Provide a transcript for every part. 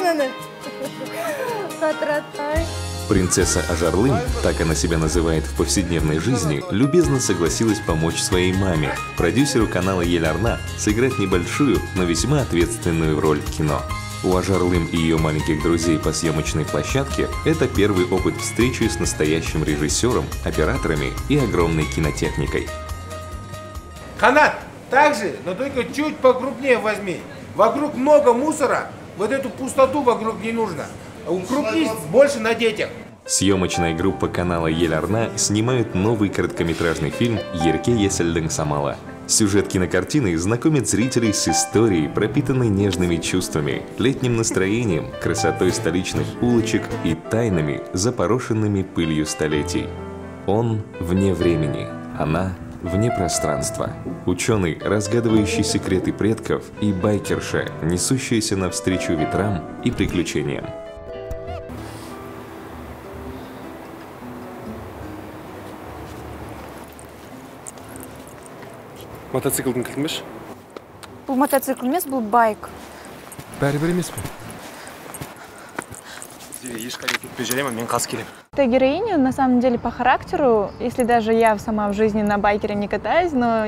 Принцесса Ажарлым, так она себя называет в повседневной жизни, любезно согласилась помочь своей маме, продюсеру канала Ель-Арна, сыграть небольшую, но весьма ответственную роль в кино. У Ажарлым и ее маленьких друзей по съемочной площадке это первый опыт встречи с настоящим режиссером, операторами и огромной кинотехникой. Канат, так же, но только чуть покрупнее возьми. Вокруг много мусора, вот эту пустоту вокруг не нужно. Укрупнись больше на детях. Съемочная группа канала Ель-Арна снимает новый короткометражный фильм «Ерке Еселден Самала». Сюжет кинокартины знакомит зрителей с историей, пропитанной нежными чувствами, летним настроением, красотой столичных улочек и тайнами, запорошенными пылью столетий. Он вне времени, она вне пространства. Ученый, разгадывающий секреты предков, и байкерша, несущаяся навстречу ветрам и приключениям. Мотоциклдың кілтімеш? Бұл мотоцикл емес, бұл байк. Бәрі-бір емес пе? Ешқайда кетпей жарема, мен қас келем. Эта героиня, на самом деле, по характеру, если даже я сама в жизни на байкере не катаюсь, но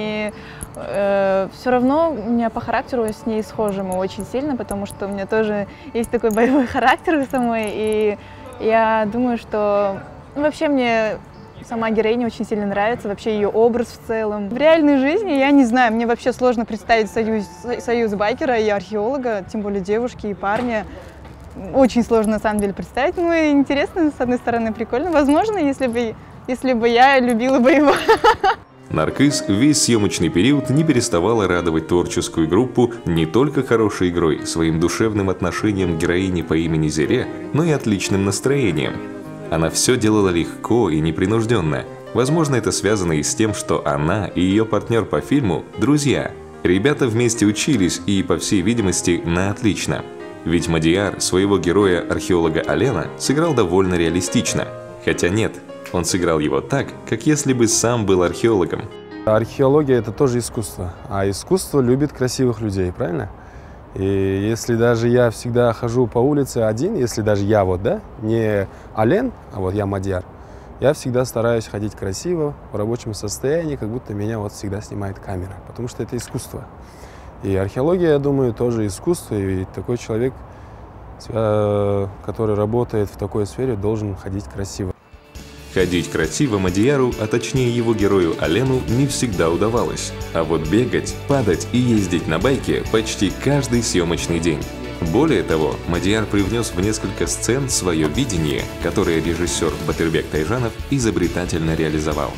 все равно у меня по характеру с ней схожи мы очень сильно, потому что у меня тоже есть такой боевой характер у самой, и я думаю, что вообще мне сама героиня очень сильно нравится, вообще ее образ в целом. В реальной жизни, я не знаю, мне вообще сложно представить союз байкера и археолога, тем более девушки и парня. Очень сложно на самом деле представить, ну и интересно, с одной стороны, прикольно. Возможно, если бы я любила бы его. Наркиз весь съемочный период не переставала радовать творческую группу не только хорошей игрой, своим душевным отношением к героине по имени Зере, но и отличным настроением. Она все делала легко и непринужденно. Возможно, это связано и с тем, что она и ее партнер по фильму – друзья. Ребята вместе учились и, по всей видимости, на отлично. Ведь Мадияр своего героя, археолога Алена, сыграл довольно реалистично. Хотя нет, он сыграл его так, как если бы сам был археологом. Археология – это тоже искусство, а искусство любит красивых людей, правильно? И если даже я всегда хожу по улице один, если даже я не Ален, а вот я Мадияр, я всегда стараюсь ходить красиво, в рабочем состоянии, как будто меня всегда снимает камера, потому что это искусство. И археология, я думаю, тоже искусство, и такой человек, который работает в такой сфере, должен ходить красиво. Ходить красиво Мадияру, а точнее его герою Алену, не всегда удавалось. А вот бегать, падать и ездить на байке почти каждый съемочный день. Более того, Мадияр привнес в несколько сцен свое видение, которое режиссер Батырбек Тайжанов изобретательно реализовал.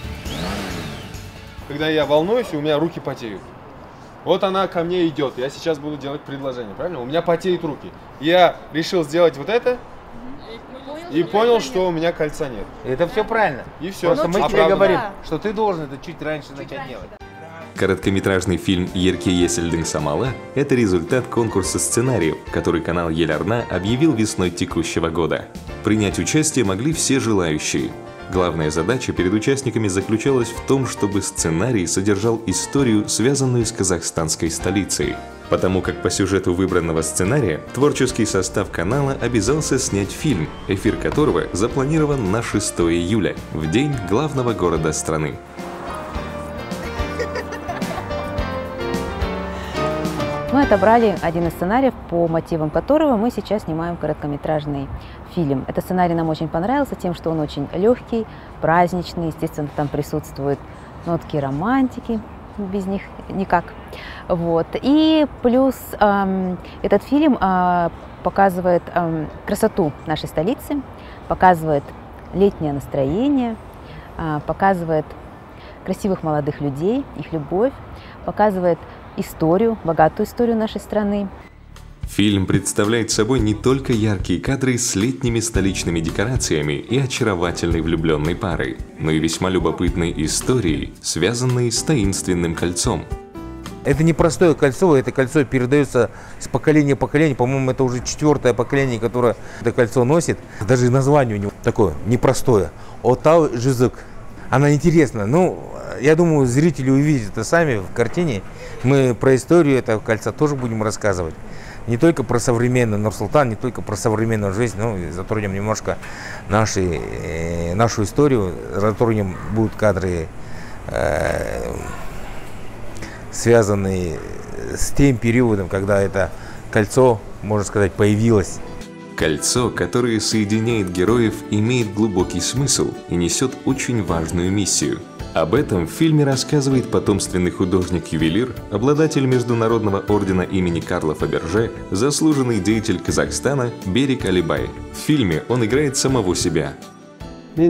Когда я волнуюсь, у меня руки потеют. Вот она ко мне идет, я сейчас буду делать предложение, правильно? У меня потеют руки. Я решил сделать вот это и понял, что у меня кольца нет. Это все правильно. И все. Просто мы тебе говорим, что ты должен это чуть раньше начать делать. Короткометражный фильм «Ерке Еселден Самала» – это результат конкурса сценариев, который канал Ель-Арна объявил весной текущего года. Принять участие могли все желающие. Главная задача перед участниками заключалась в том, чтобы сценарий содержал историю, связанную с казахстанской столицей. Потому как по сюжету выбранного сценария творческий состав канала обязался снять фильм, эфир которого запланирован на 6 июля, в день главного города страны. Мы отобрали один из сценариев, по мотивам которого мы сейчас снимаем короткометражный фильм. Этот сценарий нам очень понравился тем, что он очень легкий, праздничный, естественно, там присутствуют нотки романтики, без них никак. Вот. И плюс этот фильм показывает красоту нашей столицы, показывает летнее настроение, показывает красивых молодых людей, их любовь, показывает историю, богатую историю нашей страны. Фильм представляет собой не только яркие кадры с летними столичными декорациями и очаровательной влюбленной парой, но и весьма любопытные истории, связанные с таинственным кольцом. Это не простое кольцо, это кольцо передается с поколения в поколение. По-моему, это уже 4-е поколение, которое это кольцо носит. Даже название у него такое непростое. Отау Жизык. Она интересна. Ну, я думаю, зрители увидят это сами в картине. Мы про историю этого кольца тоже будем рассказывать. не только про современный Нур-Султан, не только про современную жизнь, но и затронем немножко нашу историю, затронем будут кадры, связанные с тем периодом, когда это кольцо, можно сказать, появилось. Кольцо, которое соединяет героев, имеет глубокий смысл и несет очень важную миссию. Об этом в фильме рассказывает потомственный художник-ювелир, обладатель Международного ордена имени Карла Фаберже, заслуженный деятель Казахстана Берик Алибай. В фильме он играет самого себя. Я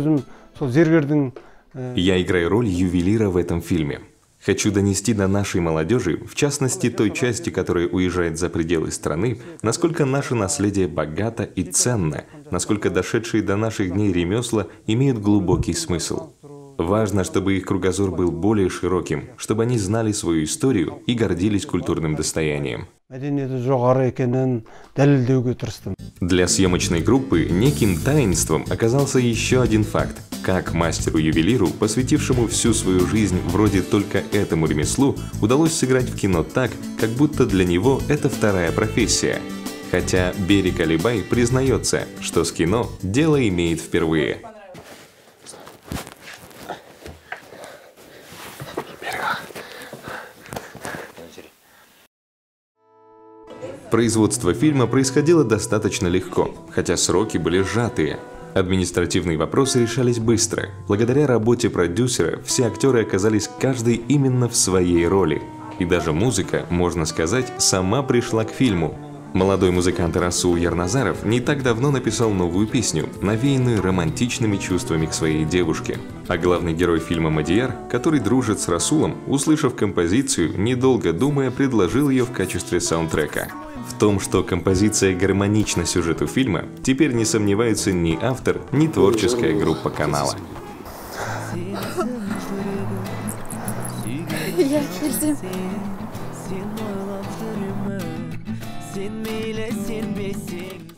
играю роль ювелира в этом фильме. Хочу донести до нашей молодежи, в частности той части, которая уезжает за пределы страны, насколько наше наследие богато и ценно, насколько дошедшие до наших дней ремесла имеют глубокий смысл. Важно, чтобы их кругозор был более широким, чтобы они знали свою историю и гордились культурным достоянием. Для съемочной группы неким таинством оказался еще один факт. Как мастеру-ювелиру, посвятившему всю свою жизнь вроде только этому ремеслу, удалось сыграть в кино так, как будто для него это вторая профессия. Хотя Берик Алибай признается, что с кино дело имеет впервые. Производство фильма происходило достаточно легко, хотя сроки были сжатые. Административные вопросы решались быстро. Благодаря работе продюсера все актеры оказались каждый именно в своей роли. И даже музыка, можно сказать, сама пришла к фильму. Молодой музыкант Расул Ярназаров не так давно написал новую песню, навеянную романтичными чувствами к своей девушке. А главный герой фильма Мадияр, который дружит с Расулом, услышав композицию, недолго думая, предложил ее в качестве саундтрека. В том, что композиция гармонична сюжету фильма, теперь не сомневаются ни автор, ни творческая группа канала. Sen meyle sen besin